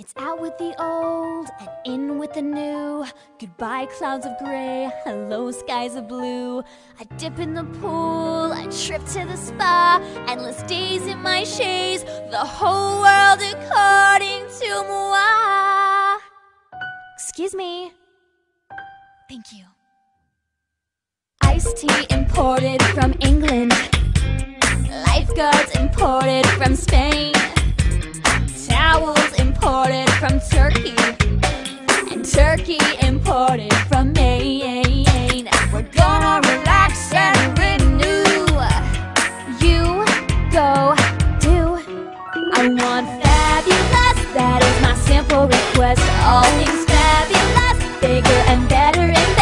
It's out with the old and in with the new. Goodbye clouds of gray, hello skies of blue. I dip in the pool, I trip to the spa. Endless days in my chaise, the whole world according to moi. Excuse me. Thank you. Iced tea imported from England. Lifeguards imported from Spain. Towels imported from Turkey. And Turkey imported from Maine. We're gonna relax and renew. You go do. I want fabulous, that is my simple request. All things fabulous, bigger and better and better.